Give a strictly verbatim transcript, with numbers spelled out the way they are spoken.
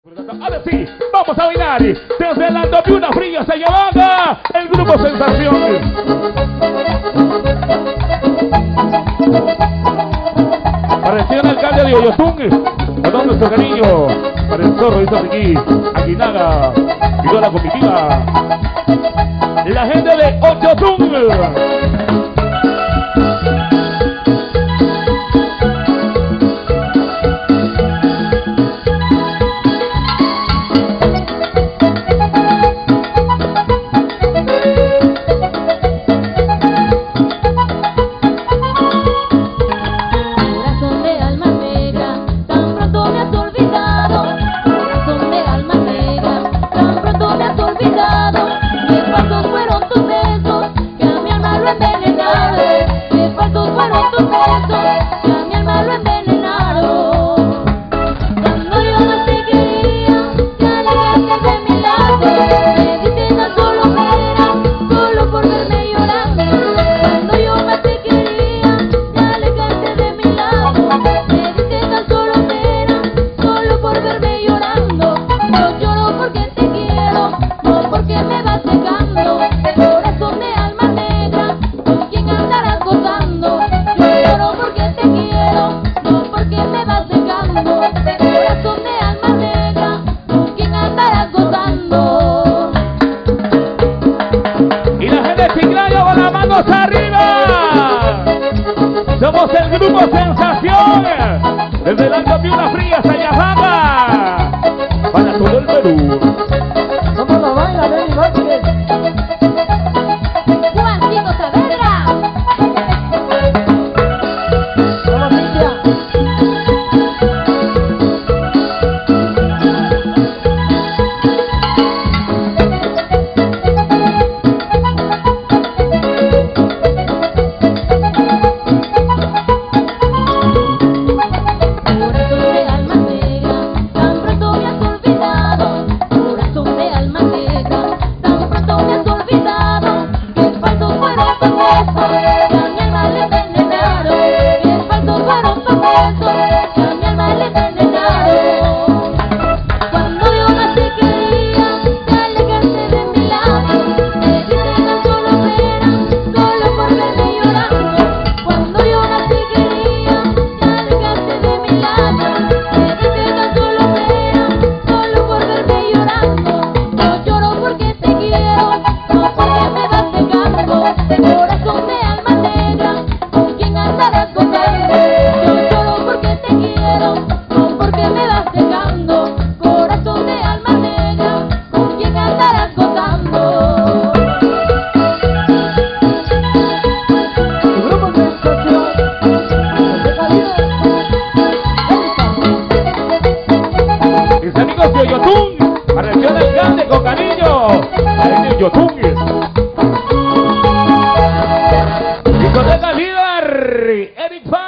Ahora sí, vamos a bailar desde la Una Fría se llamaba el grupo Sensación. Para el señor alcalde de Oyotún, con todo nuestro cariño, para el zorro y Sotiquí, Aguinaga y toda la comitiva, la gente de Oyotún. ¡Arriba! Somos el grupo Sensación, desde la Una Fría se llamaba para todo el Perú. Somos la baila de mi Vázquez. Juancito Saavedra. Somos Cintia. Para el señor alcalde con cariño, para el Oyotún. Y con el líder, Eric Paz.